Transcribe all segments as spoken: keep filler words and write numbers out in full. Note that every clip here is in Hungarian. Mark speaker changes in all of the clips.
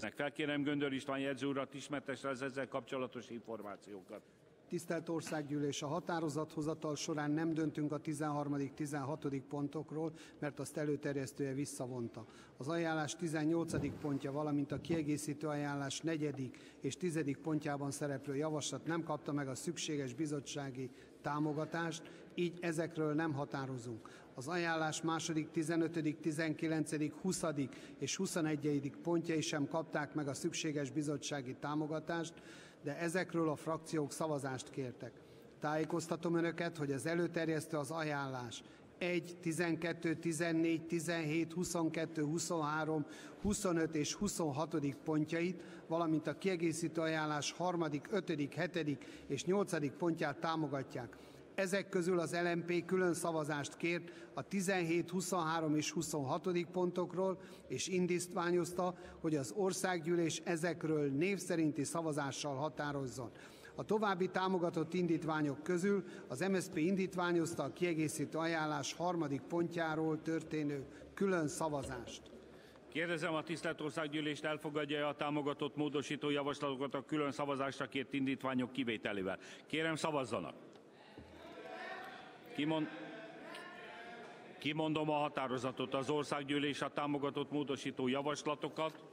Speaker 1: Felkérem Göndör István jegyző urat, ismertesse az ezzel kapcsolatos információkat.
Speaker 2: Tisztelt Országgyűlés, a határozathozatal során nem döntünk a tizenharmadik tizenhatodik pontokról, mert azt előterjesztője visszavonta. Az ajánlás tizennyolcadik pontja, valamint a kiegészítő ajánlás negyedik és tizedik pontjában szereplő javaslat nem kapta meg a szükséges bizottsági támogatást, így ezekről nem határozunk. Az ajánlás második, tizenötödik, tizenkilencedik, huszadik és huszonegyedik pontjai sem kapták meg a szükséges bizottsági támogatást, de ezekről a frakciók szavazást kértek. Tájékoztatom Önöket, hogy az előterjesztő az ajánlás egy, tizenkettő, tizennégy, tizenhét, huszonkettő, huszonhárom, huszonöt és huszonhatodik pontjait, valamint a kiegészítő ajánlás harmadik, ötödik, hetedik és nyolcadik pontját támogatják. Ezek közül az el em pé külön szavazást kért a tizenhét, huszonhárom és huszonhatodik pontokról, és indítványozta, hogy az Országgyűlés ezekről név szerinti szavazással határozzon. A további támogatott indítványok közül az em es zé pé indítványozta a kiegészítő ajánlás harmadik pontjáról történő külön szavazást.
Speaker 1: Kérdezem, a tisztelt Országgyűlést elfogadja a támogatott módosító javaslatokat a külön szavazásra kért indítványok kivételével. Kérem, szavazzanak! Kimond... Kimondom a határozatot. Az Országgyűlés a támogatott módosító javaslatokat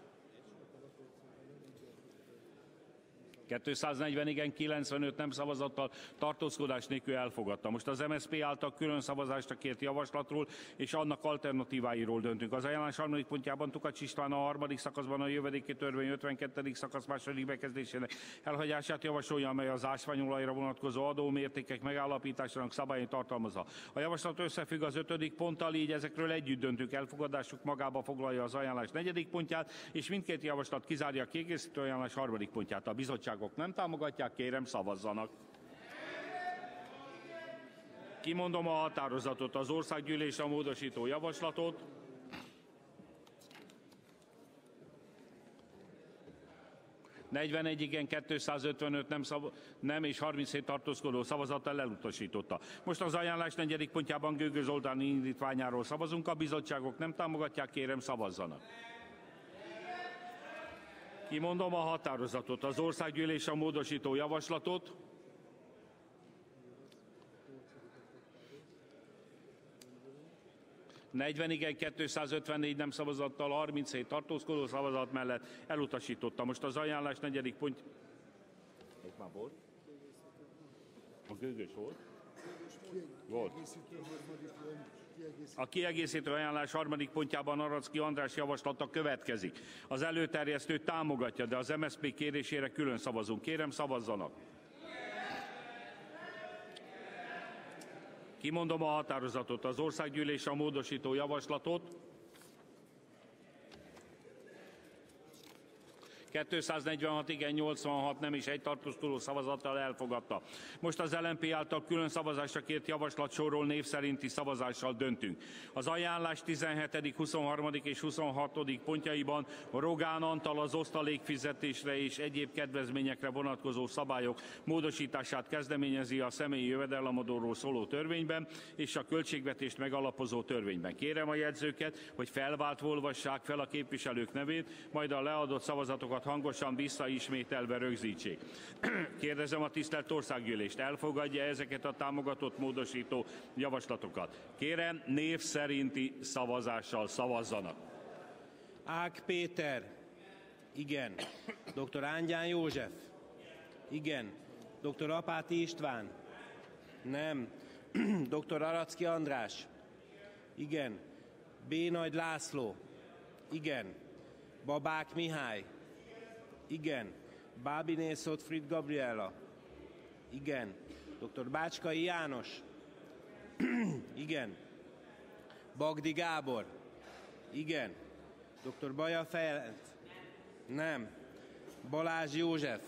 Speaker 1: kétszáznegyven igen, kilencvenöt nem szavazattal, tartózkodás nélkül elfogadta. Most az em es zé pé által külön szavazásra kért javaslatról és annak alternatíváiról döntünk. Az ajánlás harmadik pontjában Tukacs István a harmadik szakaszban a jövedéki törvény ötvenkettedik szakasz második bekezdésének elhagyását javasolja, amely az ásványolajra vonatkozó adómértékek megállapításának szabályait tartalmazza. A javaslat összefügg az ötödik ponttal, így ezekről együtt döntünk. Elfogadásuk magába foglalja az ajánlás negyedik pontját, és mindkét javaslat kizárja a kiegészítő ajánlás harmadik pontját. A bizottság nem támogatják, kérem, szavazzanak. Kimondom a határozatot. Az Országgyűlés a módosító javaslatot negyvenegy igen, kétszázötvenöt nem, szav... nem és harminchét tartózkodó szavazattal elutasította. Most az ajánlás negyedik pontjában Gögö Zoltán indítványáról szavazunk. A bizottságok nem támogatják, kérem, szavazzanak. Kimondom a határozatot. Az Országgyűlés a módosító javaslatot negyven igen, kétszázötvennégy nem szavazattal, harminchét tartózkodó szavazat mellett elutasította. Most az ajánlás negyedik pont... Ez már volt? A Gögös volt? Volt. A kiegészítő ajánlás harmadik pontjában Aracki András javaslata következik. Az előterjesztő támogatja, de az em es zé pé kérésére külön szavazunk. Kérem, szavazzanak! Kimondom a határozatot. Az Országgyűlés a módosító javaslatot kétszáznegyvenhat igen, nyolcvanhat nem és egy tartózkodó szavazattal elfogadta. Most az el em pé által külön szavazásra kért javaslatsorról név szerinti szavazással döntünk. Az ajánlás tizenhetedik, huszonharmadik és huszonhatodik pontjaiban Rogán Antal az osztalékfizetésre és egyéb kedvezményekre vonatkozó szabályok módosítását kezdeményezi a személyi jövedelemadóról szóló törvényben és a költségvetést megalapozó törvényben. Kérem a jegyzőket, hogy felváltva olvassák fel a képviselők nevét, majd a leadott szavazatokat hangosan visszaismételve rögzítsék. Kérdezem a tisztelt Országgyűlést, elfogadja ezeket a támogatott módosító javaslatokat? Kérem, név szerinti szavazással szavazzanak.
Speaker 3: Ág Péter. Igen. doktor Ángyán József. Igen. doktor Apáti István. Nem. doktor Aracki András. Igen. B. Nagy László. Igen. Babák Mihály. Igen. Bábiné Szotfried Gabriella. Igen. doktor Bácskai János. Igen. Bagdi Gábor. Igen. doktor Baja Ferenc. Nem. Balázs József.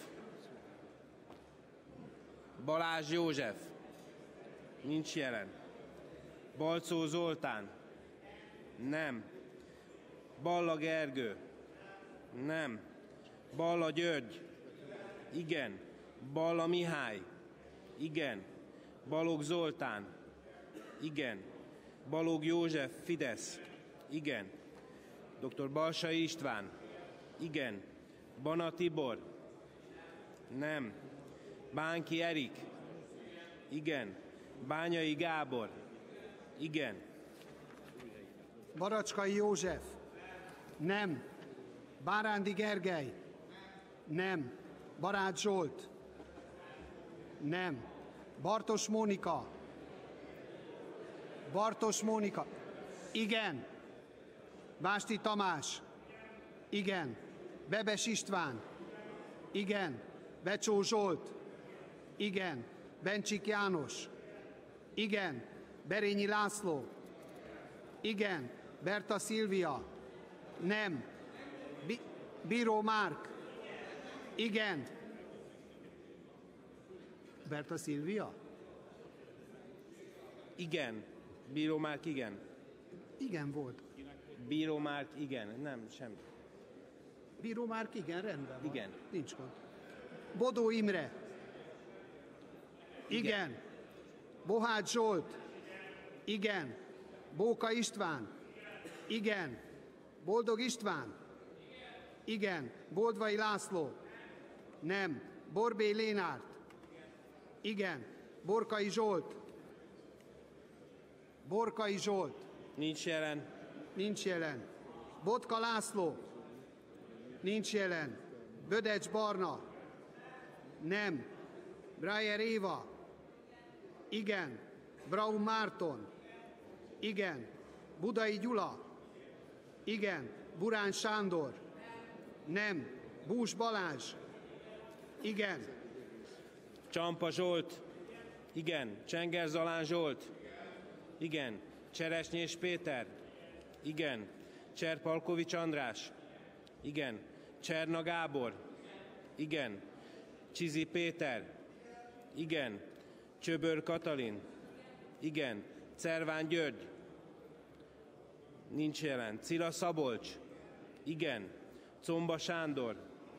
Speaker 3: Balázs József. Nincs jelen. Balczó Zoltán. Nem. Balla Gergő. Nem. Balla György. Igen. Balla Mihály. Igen. Balogh Zoltán. Igen. Balogh József, Fidesz. Igen. doktor Balsai István. Igen. Bana Tibor. Nem. Bánki Erik. Igen. Bányai Gábor. Igen.
Speaker 2: Baracskai József. Nem. Bárándi Gergely. Nem. Barát Zsolt. Nem. Bartos Mónika. Bartos Mónika. Igen. Vásti Tamás. Igen. Bebes István. Igen. Becsó Zsolt. Igen. Bencsik János. Igen. Berényi László. Igen. Berta Szilvia. Nem. Bi- Bíró Márk. Igen. Berta Szilvia?
Speaker 3: Igen. Bíró Márk, igen.
Speaker 2: Igen volt.
Speaker 3: Bíró Márk, igen. Nem, semmi.
Speaker 2: Bíró Márk, igen, rendben van.
Speaker 3: Igen.
Speaker 2: Nincs gond. Bodó Imre. Igen. igen. Bohács Zsolt. Igen. Bóka István. Igen. Boldog István. Igen. Boldvai László. Nem. Borbély Lénárt. Igen. Borkai Zsolt. Borkai Zsolt.
Speaker 3: Nincs jelen.
Speaker 2: Nincs jelen. Botka László. Nincs jelen. Bödecs Barna. Nem. Breyer Éva. Igen. Braun Márton. Igen. Budai Gyula. Igen. Burán Sándor. Nem. Bús Balázs. Igen.
Speaker 3: Csampa Zsolt. Igen. Csenger Zalán Zsolt. Igen. Cseresnyés Péter. Igen. Cserpalkovics András. Igen. Cserna Gábor. Igen. Csizi Péter. Igen. Csöbör Katalin. Igen. Cerván György. Nincs jelen. Cila Szabolcs. Igen. Comba Sándor.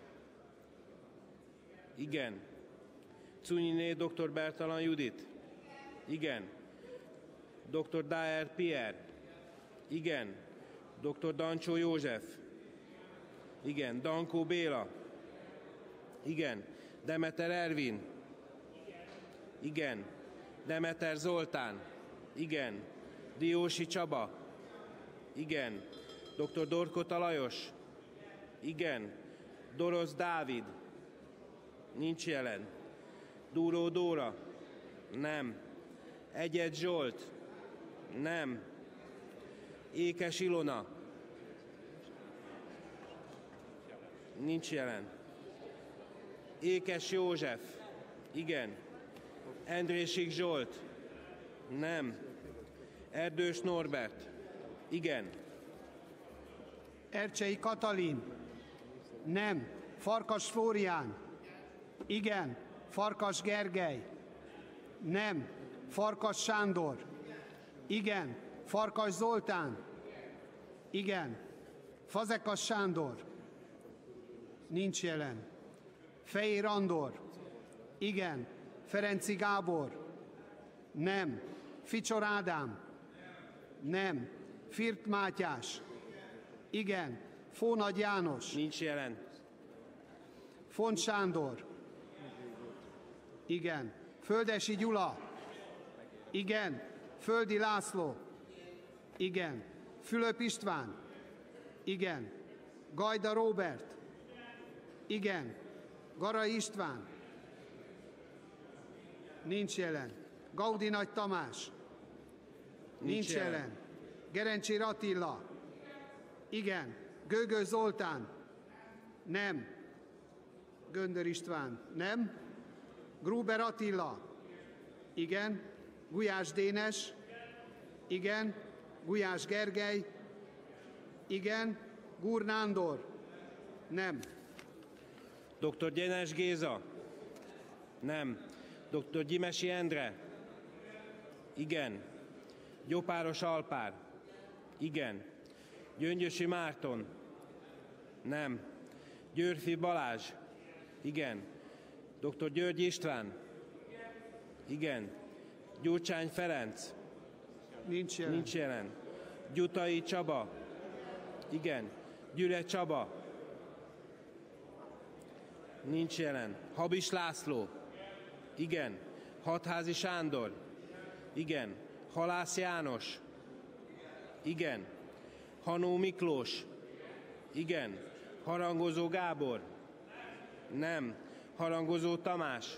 Speaker 3: Igen. Cunyiné doktor Bertalan Judit. Igen. doktor Daer Pierre. Igen. doktor Dancsó József. Igen. Dankó Béla. Igen. Demeter Ervin. Igen. Demeter Zoltán. Igen. Diósi Csaba. Igen. doktor Dorkota Lajos. Igen. Dorosz Dávid. Nincs jelen. Dúró Dóra. Nem. Egyed Zsolt. Nem. Ékes Ilona. Nincs jelen. Ékes József. Igen. Endrésik Zsolt. Nem. Erdős Norbert. Igen.
Speaker 2: Ercsei Katalin. Nem. Farkas Flórián. Igen. Farkas Gergely. Nem. Farkas Sándor. Igen. Farkas Zoltán. Igen. Fazekas Sándor. Nincs jelen. Fejér Andor. Igen. Ferenci Gábor. Nem. Ficsor Ádám. Nem. Firt Mátyás. Igen. Fónagy János.
Speaker 3: Nincs jelen.
Speaker 2: Font Sándor. Igen. Földesi Gyula. Igen. Földi László. Igen. Fülöp István. Igen. Gajda Róbert. Igen. Garai István. Nincs jelen. Gaudi Nagy Tamás. Nincs, Nincs jelen. jelen. Gerencsér Attila. Igen. Gőgös Zoltán. Nem. Göndör István. Nem. Gruber Attila. Igen. Gulyás Dénes. Igen. Gulyás Gergely. Igen. Gúr Nándor. Nem.
Speaker 3: doktor Gyenes Géza. Nem. doktor Gyimesi Endre. Igen. Gyopáros Alpár. Igen. Gyöngyösi Márton. Nem. Győrfi Balázs. Igen. doktor György István. Igen. Gyurcsány Ferenc.
Speaker 2: Nincs jelen.
Speaker 3: Nincs jelen. Gyutai Csaba. Igen. Gyüre Csaba. Nincs jelen. Habis László. Igen. Hatházi Sándor. Igen. Halász János. Igen. Hanó Miklós. Igen. Harangozó Gábor. Nem. Harangozó Tamás.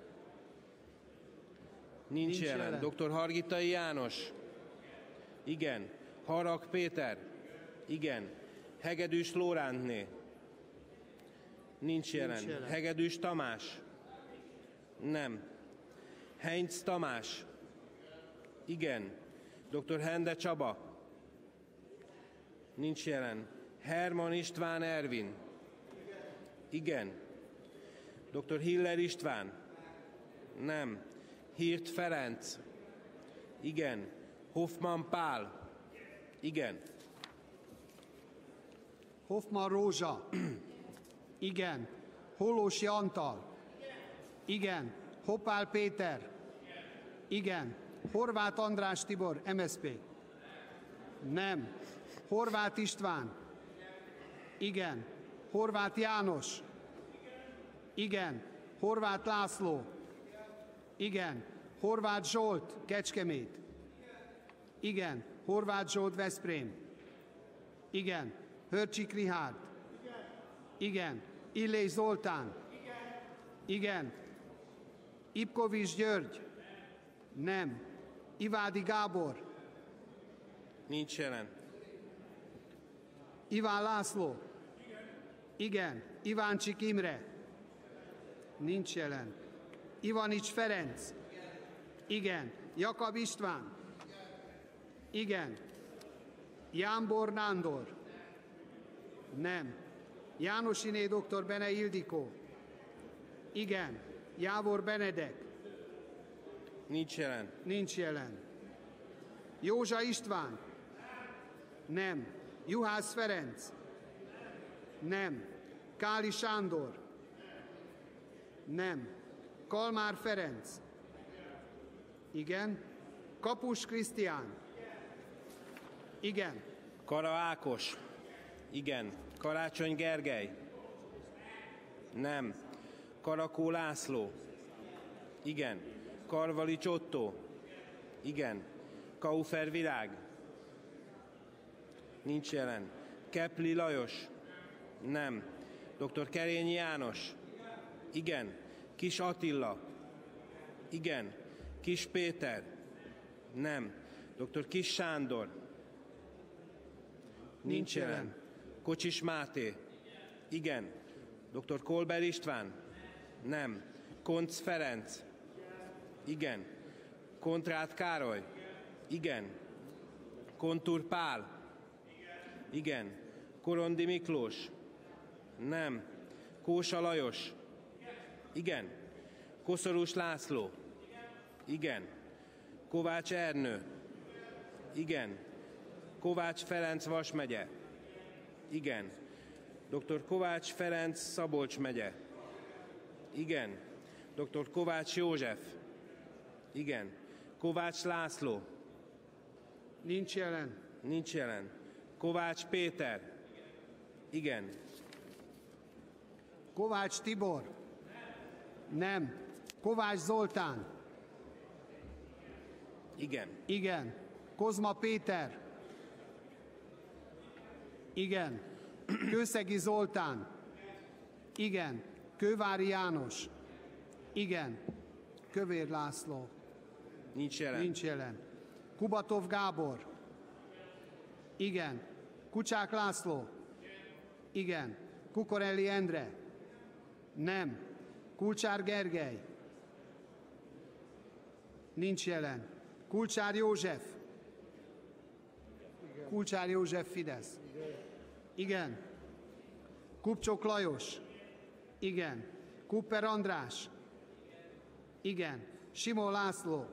Speaker 3: Nincs, Nincs jelen. jelen. doktor Hargitai János. Igen. Harag Péter. Igen. Hegedűs Lórántné. Nincs jelen. Nincs jelen. Hegedűs Tamás. Nem. Heinz Tamás. Igen. doktor Hende Csaba. Nincs jelen. Herman István Ervin. Igen. doktor Hiller István. Nem. Hirt Ferenc. Igen. Hoffman Pál. Igen.
Speaker 2: Hoffman Rózsa. Igen. Hollósi Antal. Igen. Hoppál Péter. Igen. Horváth András Tibor, em es zé pé. Nem. Horváth István. Igen. Horváth János. Igen. Horváth László. Igen. Horváth Zsolt, Kecskemét. Igen. Horváth Zsolt, Veszprém. Igen. Hörcsik Rihárd. Igen. Illés Zoltán. Igen. Ipkovics György. Nem. Ivádi Gábor.
Speaker 3: Nincs jelen.
Speaker 2: Iván László. Igen. Iváncsik Imre. Nincs jelen. Ivanics Ferenc. Igen. Jakab István. Igen. Jánbor Nándor. Nem. Jánosiné doktor Bene Ildikó. Igen. Jávor Benedek.
Speaker 3: Nincs jelen.
Speaker 2: Nincs jelen. Józsa István. Nem. Juhász Ferenc. Nem. Káli Sándor. Nem. Kalmár Ferenc. Igen. Kapus Krisztián. Igen.
Speaker 3: Kara Ákos. Igen. Karácsony Gergely. Nem. Karakó László. Igen. Karvali Csottó. Igen. Kaufer Virág. Nincs jelen. Kepli Lajos. Nem. doktor Kerényi János. Igen. Kis Attila. Igen. Kis Péter. Nem. doktor Kis Sándor. Nincs, Nincs jelen. jelen. Kocsis Máté. Igen. doktor Kolber István. Nem. Koncz Ferenc. Igen. Kontrát Károly. Igen. Kontur Pál. Igen. Korondi Miklós. Nem. Kósa Lajos. Igen. Koszorús László. Igen. Kovács Ernő. Igen. Kovács Ferenc Vas megye. Igen. doktor Kovács Ferenc Szabolcs megye. Igen. doktor Kovács József. Igen. Kovács László.
Speaker 2: Nincs jelen.
Speaker 3: Nincs jelen. Kovács Péter. Igen.
Speaker 2: Kovács Tibor. Nem. Kovács Zoltán.
Speaker 3: Igen.
Speaker 2: Igen. Kozma Péter. Igen. Kőszegi Zoltán. Igen. Kővári János. Igen. Kövér László.
Speaker 3: Nincs jelen.
Speaker 2: Nincs jelen. Kubatov Gábor. Igen. Kucsák László. Igen. Kukorelli Endre. Nem. Kulcsár Gergely. Nincs jelen. Kulcsár József. Kulcsár József Fidesz. Igen. Kupcsok Lajos. Igen. Kupper András. Igen. Simon László.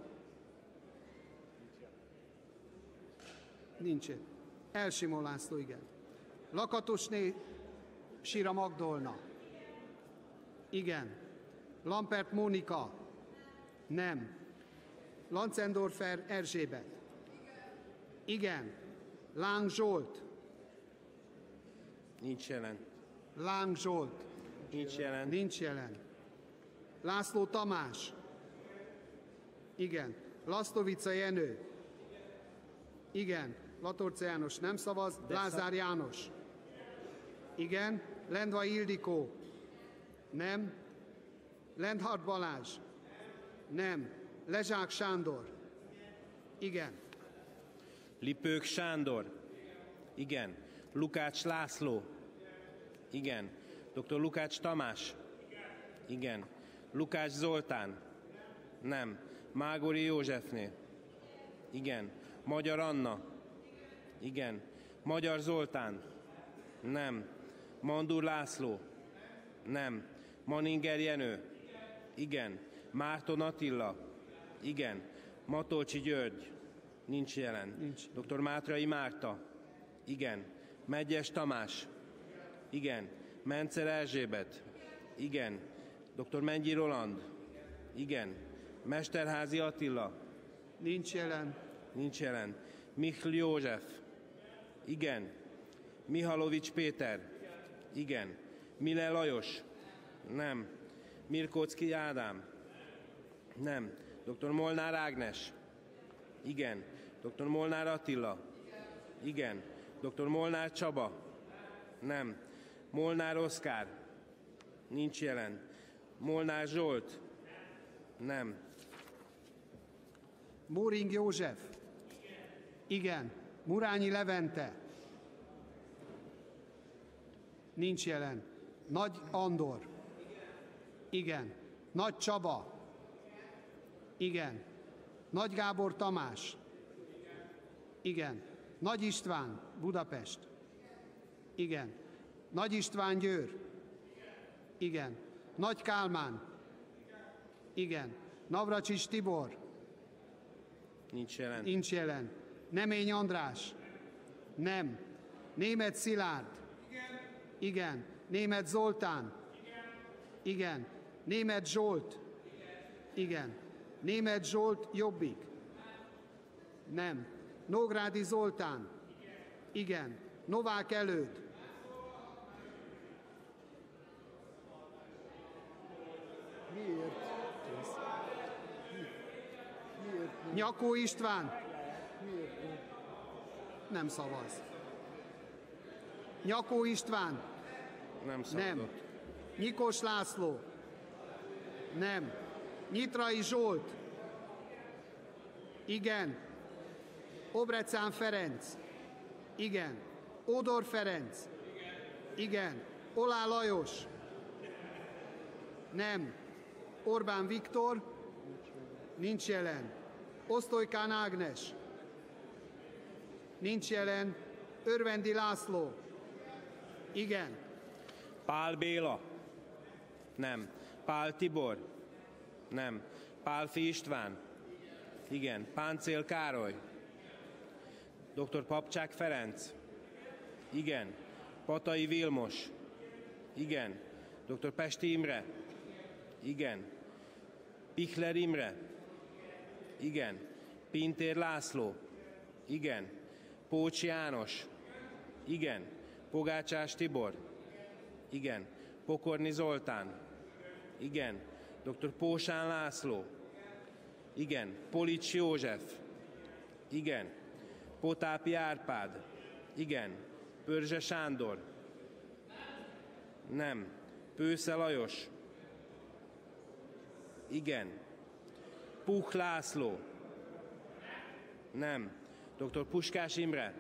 Speaker 2: Nincs. El Simon László, igen. Lakatosné Sira Magdolna. Igen. Lampert Mónika. Nem. Lancendorfer Erzsébet. Igen. Láng Zsolt.
Speaker 3: Nincs jelen.
Speaker 2: Láng Zsolt.
Speaker 3: Nincs jelen.
Speaker 2: Nincs jelen. László Tamás. Igen. Lasztovica Jenő. Igen. Latorca János nem szavaz. Lázár János. Igen. Lendvai Ildikó. Nem. Lendhard Balázs. Nem. Lezsák Sándor. Igen.
Speaker 3: Lipők Sándor. Igen. Lukács László. Igen. doktor Lukács Tamás. Igen. Lukács Zoltán. Nem. Mágori Józsefné. Igen. Magyar Anna. Igen. Magyar Zoltán. Nem. Mandur László. Nem. Maninger Jenő. Igen. Márton Attila. Igen. Matolcsi György. Nincs jelen.
Speaker 2: Nincs.
Speaker 3: doktor Mátrai Márta. Igen. Medgyes Tamás. Igen. Mencer Erzsébet. Igen. doktor Mennyi Roland. Igen. Mesterházi Attila.
Speaker 2: Nincs jelen.
Speaker 3: Nincs jelen. Mihl József. Igen. Mihalovics Péter. Igen. Mile Lajos. Nem. Mirkóczki Ádám. Nem. doktor Molnár Ágnes. Igen. doktor Molnár Attila. Igen. doktor Molnár Csaba. Nem. Molnár Oszkár. Nincs jelen. Molnár Zsolt. Nem.
Speaker 2: Móring József. Igen. Murányi Levente. Nincs jelen. Nagy Andor. Igen. Nagy Csaba. Igen. Nagy Gábor Tamás. Igen. Nagy István, Budapest. Igen. Nagy István Győr. Igen. Nagy Kálmán. Igen. Navracsics Tibor.
Speaker 3: Nincs jelen.
Speaker 2: Nincs jelen. Nemény András. Nem. Németh Szilárd. Igen. Németh Zoltán. Igen. Németh Zsolt. Igen. Németh Zsolt Jobbik. Nem. Nógrádi Zoltán. Igen. Novák Előd.
Speaker 4: Miért? Miért?
Speaker 2: Nyakó István.
Speaker 4: Miért?
Speaker 2: Nem szavaz. Nyakó István.
Speaker 3: Nem szavazott.
Speaker 2: Nem. Nyikos László. Nem. Nyitrai Zsolt. Igen. Obrecán Ferenc. Igen. Ódor Ferenc. Igen. Olá Lajos. Nem. Orbán Viktor. Nincs jelen. Osztolykán Ágnes. Nincs jelen. Örvendi László. Igen.
Speaker 3: Pál Béla. Nem. Pál Tibor. Nem. Pálfi István. Igen. Páncél Károly. doktor Papcsák Ferenc. Igen. Patai Vilmos. Igen. doktor Pesti Imre. Igen. Pichler Imre. Igen. Pintér László. Igen. Pócs János. Igen. Pogácsás Tibor. Igen. Pokorni Zoltán. Igen. doktor Pósán László. Igen. Polics József. Igen. Potápi Árpád. Igen. Pörzse Sándor. Nem. Pősze Lajos. Igen. Puch László. Nem. doktor Puskás Imre.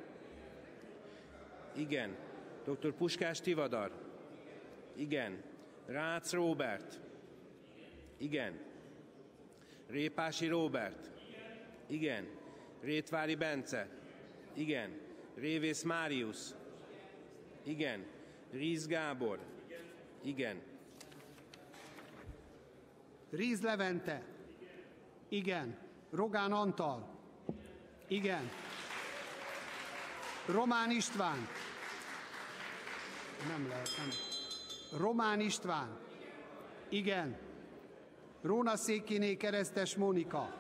Speaker 3: Igen. doktor Puskás Tivadar. Igen. Rácz Róbert. Igen. Répási Róbert. Igen. Rétvári Bence. Igen. Révész Máriusz. Igen. Ríz Gábor. Igen.
Speaker 2: Ríz Levente. Igen. Rogán Antal. Igen. Román István. Nem lehet, nem. Román István. Igen. Róna Székiné Keresztes Mónika.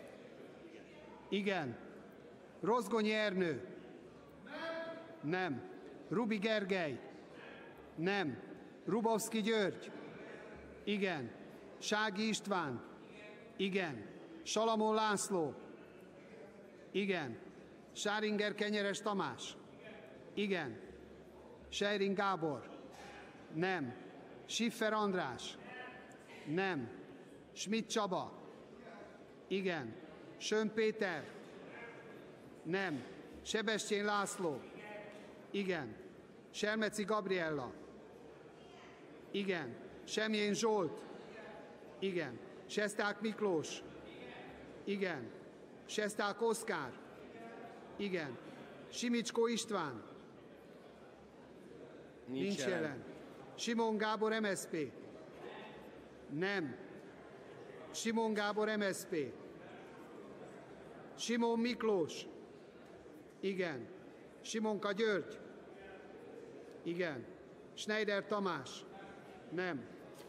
Speaker 2: Igen. Rozgonyi Ernő. Nem. Rubi Gergely. Nem. Rubovszki György. Igen. Sági István. Igen. Salamon László. Igen. Sáringer Kenyeres Tamás. Igen. Sejring Gábor. Nem. Schiffer András. Nem. Schmidt Csaba. Igen. Schön Péter. Nem. Sebestyén László. Igen. Selmeci Gabriella. Igen. Semjén Zsolt. Igen. Sesták Miklós. Igen. Sesták Oszkár. Igen. Simicskó István.
Speaker 3: Nincs,
Speaker 2: Nincs
Speaker 3: jelen.
Speaker 2: jelen. Simon Gábor em es zé pé. Nem. Simon Gábor em es zé pé. Simon Miklós. Igen. Simonka György. Igen. Schneider Tamás. Nem.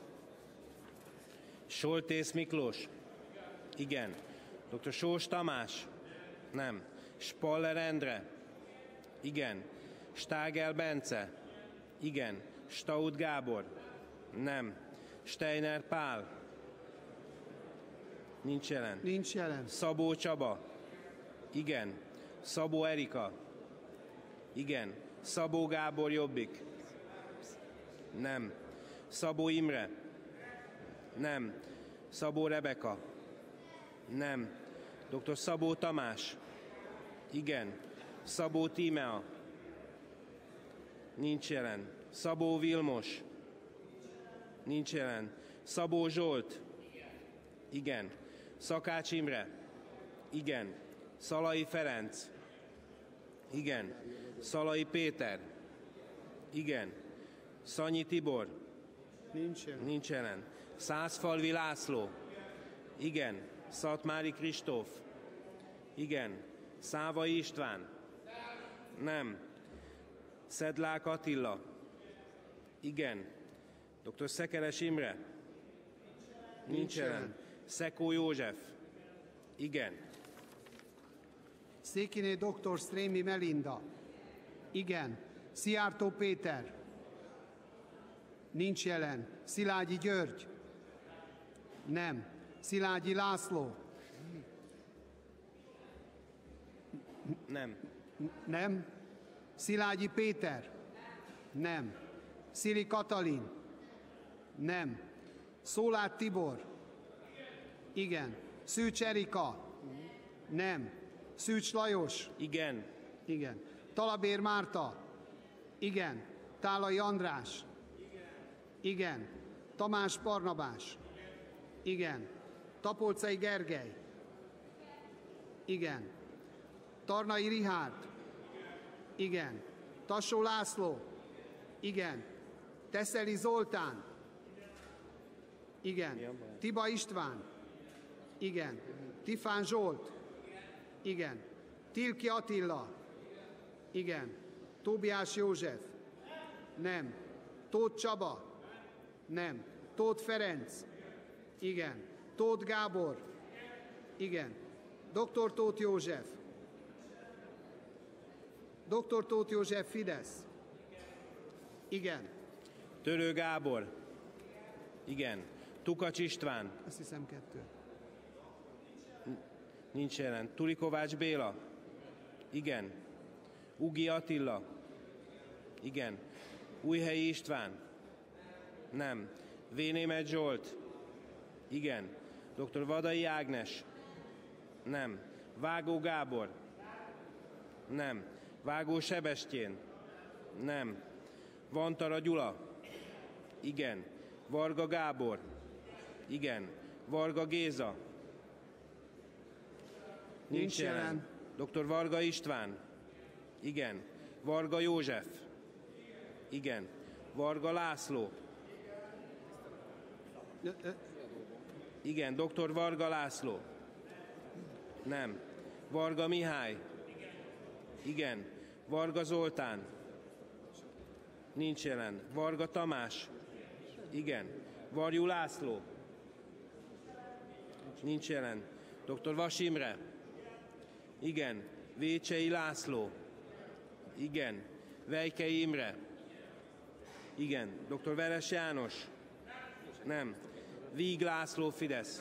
Speaker 3: Soltész Miklós. Igen. doktor Sós Tamás. Nem. Spaller Endre. Igen. Stágel Bence. Igen. Staud Gábor. Nem. Steiner Pál. Nincs jelen.
Speaker 2: Nincs jelen.
Speaker 3: Szabó Csaba. Igen. Szabó Erika. Igen. Szabó Gábor Jobbik. Nem. Szabó Imre. Nem. Szabó Rebeka. Nem. doktor Szabó Tamás. Igen. Szabó Tímea. Nincs jelen. Szabó Vilmos. Nincs jelen. Szabó Zsolt. Igen. Szakács Imre. Igen. Szalai Ferenc. Igen. Szalai Péter. Igen. Szanyi Tibor.
Speaker 2: Nincs jelen.
Speaker 3: Nincs jelen. Szászfalvi László. Igen. Szatmári Kristóf. Igen. Szávai István. Nem. Szedlák Attila. Igen. doktor Szekeres Imre. Nincs,
Speaker 2: Nincs
Speaker 3: jelen.
Speaker 2: jelen.
Speaker 3: Szekó József. Igen.
Speaker 2: Székiné doktor Strémi Melinda. Igen. Szijjártó Péter. Nincs jelen. Szilágyi György. Nem. Szilágyi László.
Speaker 3: Nem.
Speaker 2: Nem. Szilágyi Péter. Nem. Szili Katalin. Nem. Szólát Tibor. Igen. Szűcs Erika. Nem. Szűcs Lajos.
Speaker 3: Igen.
Speaker 2: Igen. Talabér Márta. Igen. Tálai András. Igen. Tamás Barnabás. Igen. Tapolcai Gergely. Igen. Tarnai Rihárd. Igen. Tassó László. Igen. Teszeli Zoltán. Igen. Tiba István. Igen. Tifán Zsolt. Igen. Tilki Attila. Igen. Tóbiás József. Nem. Tóth Csaba. Nem. Tóth Ferenc. Igen. Tóth Gábor. Igen. doktor Tóth József. doktor Tóth József Fidesz. Igen.
Speaker 3: Törő Gábor. Igen. Tukacs István.
Speaker 2: Azt hiszem kettő.
Speaker 3: Nincs jelen. Tulikovács Béla. Igen. Ugi Attila. Igen. Újhelyi István. Nem. Vénémet Zsolt. Igen. doktor Vadai Ágnes. Nem. Vágó Gábor. Nem. Vágó Sebestyén. Nem. Vantara Gyula. Igen. Varga Gábor. Igen. Varga Géza. Nincs,
Speaker 2: Nincs
Speaker 3: jelen.
Speaker 2: jelen.
Speaker 3: doktor Varga István. Igen. Varga József. Igen. Varga László.
Speaker 2: Ö, ö,
Speaker 3: Igen. doktor Varga László. Nem. Varga Mihály. Igen. Varga Zoltán. Nincs jelen. Varga Tamás. Igen. Varjú László. Nincs jelen. doktor Vas Imre. Igen. Vécsei László. Igen. Vejkei Imre. Igen. doktor Veres János? Nem. Víg László, Fidesz?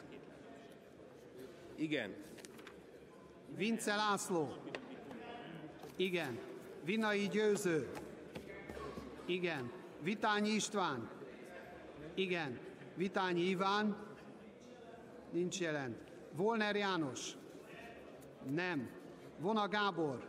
Speaker 3: Igen.
Speaker 2: Vince László. Igen. Vinai Győző. Igen. Vitányi István. Igen. Vitányi Iván. Nincs jelen. Volner János. Nem. Vona Gábor.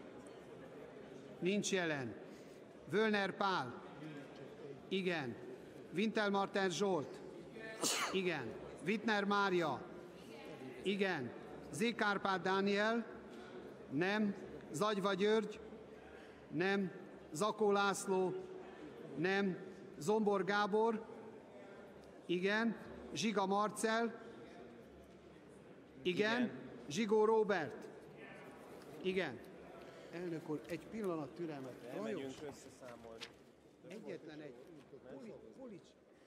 Speaker 2: Nincs jelen. Völner Pál. Igen. Wintermarten Zsolt. Igen. Wittner Mária. Igen. Zék Árpád Dániel. Nem. Zagyva György. Nem. Zakó László. Nem. Zombor Gábor. Igen. Zsiga Marcell. Igen. Igen. Zsigó Róbert. Igen. Elnök úr, egy pillanat türelmet. Lajos.
Speaker 3: összeszámolni.
Speaker 2: Egyetlen egy. Polics. Polics.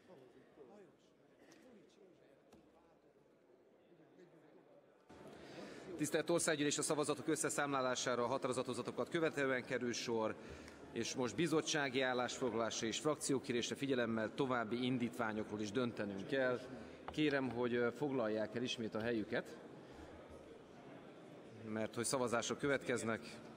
Speaker 5: Tisztelt Országgyűlés, a szavazatok összeszámlálására a határozatozatokat követően kerül sor, és most bizottsági állásfoglalásra és frakciókérésre figyelemmel további indítványokról is döntenünk kell. Kérem, hogy foglalják el ismét a helyüket, mert hogy szavazások következnek.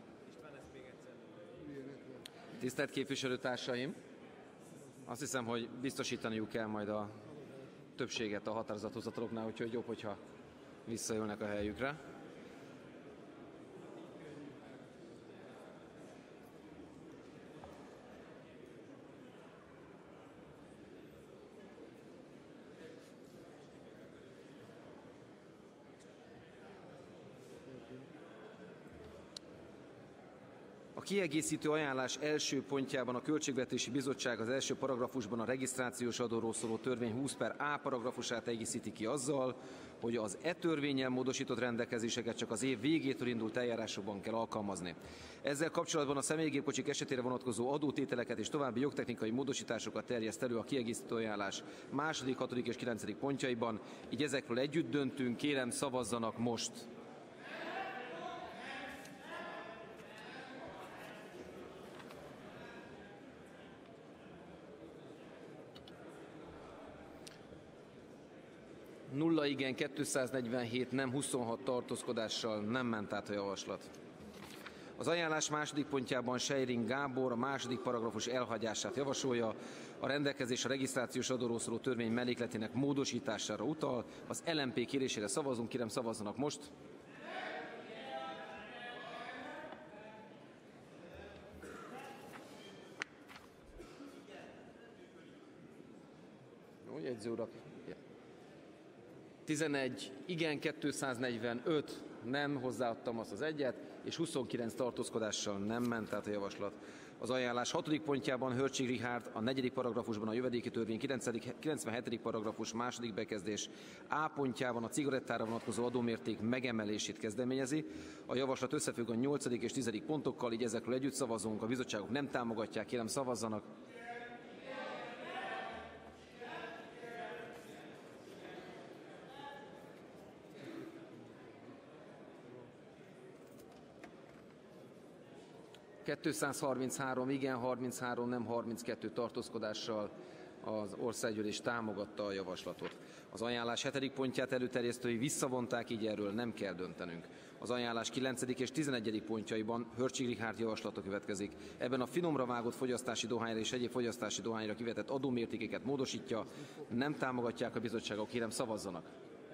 Speaker 5: Tisztelt képviselőtársaim, azt hiszem, hogy biztosítaniuk kell majd a többséget a határozatozatoknál, úgyhogy jobb, hogyha visszajönnek a helyükre. A kiegészítő ajánlás első pontjában a Költségvetési Bizottság az első paragrafusban a regisztrációs adóról szóló törvény húsz per A paragrafusát egészíti ki azzal, hogy az e törvénnyel módosított rendelkezéseket csak az év végétől indult eljárásokban kell alkalmazni. Ezzel kapcsolatban a személygépkocsik esetére vonatkozó adótételeket és további jogtechnikai módosításokat terjeszt elő a kiegészítő ajánlás második, hatodik és kilencedik pontjaiban, így ezekről együtt döntünk, kérem szavazzanak most! Nulla igen, kétszáznegyvenhét nem, huszonhat tartózkodással nem ment át a javaslat. Az ajánlás második pontjában Seiring Gábor a második paragrafus elhagyását javasolja, a rendelkezés a regisztrációs adóról szóló törvény mellékletének módosítására utal, az el em pé kérésére szavazunk, kérem szavazzanak most! Jó, jegyző urak! tizenegy igen, kétszáznegyvenöt nem, hozzáadtam azt az egyet, és huszonkilenc tartózkodással nem ment át a javaslat. Az ajánlás hatodik pontjában Hörcsig Richárd a negyedik paragrafusban a jövedéki törvény kilencvenhetedik paragrafus második bekezdés A pontjában a cigarettára vonatkozó adómérték megemelését kezdeményezi. A javaslat összefügg a nyolcadik és tizedik pontokkal, így ezekről együtt szavazunk. A bizottságok nem támogatják, kérem szavazzanak. kétszázharminchárom igen, harminchárom nem, harminckettő tartózkodással az Országgyűlés támogatta a javaslatot. Az ajánlás hetedik pontját előterjesztői visszavonták, így erről nem kell döntenünk. Az ajánlás kilencedik és tizenegyedik pontjaiban Hörcsig Richárd javaslata következik. Ebben a finomra vágott fogyasztási dohányra és egyéb fogyasztási dohányra kivetett adómértékeket módosítja. Nem támogatják a bizottságok, kérem szavazzanak.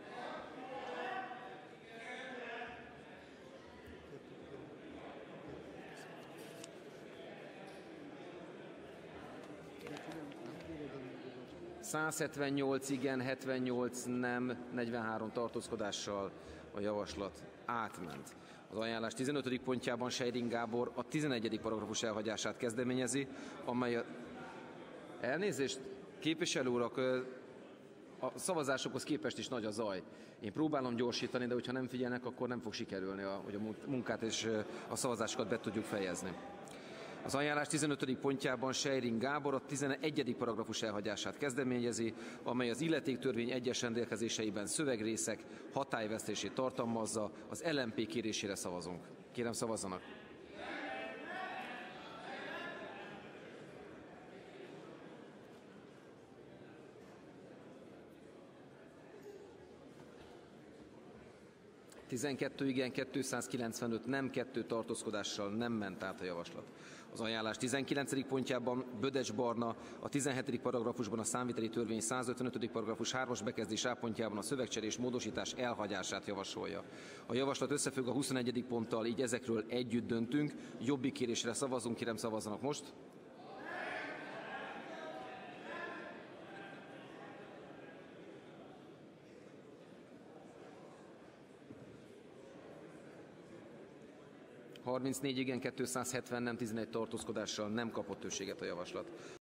Speaker 5: százhetvennyolc igen, hetvennyolc nem, negyvenhárom tartózkodással a javaslat átment. Az ajánlás tizenötödik pontjában Seiring Gábor a tizenegyedik paragrafus elhagyását kezdeményezi, amely a... Elnézést, képviselő urak, a szavazásokhoz képest is nagy a zaj. Én próbálom gyorsítani, de hogyha nem figyelnek, akkor nem fog sikerülni, hogy a munkát és a szavazásokat be tudjuk fejezni. Az ajánlás tizenötödik pontjában Seiring Gábor a tizenegyedik paragrafus elhagyását kezdeményezi, amely az illetéktörvény egyes rendelkezéseiben szövegrészek hatályvesztését tartalmazza. Az el em pé kérésére szavazunk. Kérem szavazzanak! tizenkettő igen, kétszázkilencvenöt nem, kettő tartózkodással nem ment át a javaslat. Az ajánlás tizenkilencedik pontjában Bödecs Barna a tizenhetedik paragrafusban a számviteli törvény százötvenötödik paragrafus hármas bekezdés A pontjában a szövegcserés módosítás elhagyását javasolja. A javaslat összefügg a huszonegyedik ponttal, így ezekről együtt döntünk. Jobbik kérésre szavazunk, kérem szavazzanak most. harmincnégy igen, kétszázhetven nem, tizenegy tartózkodással nem kapott többséget a javaslat.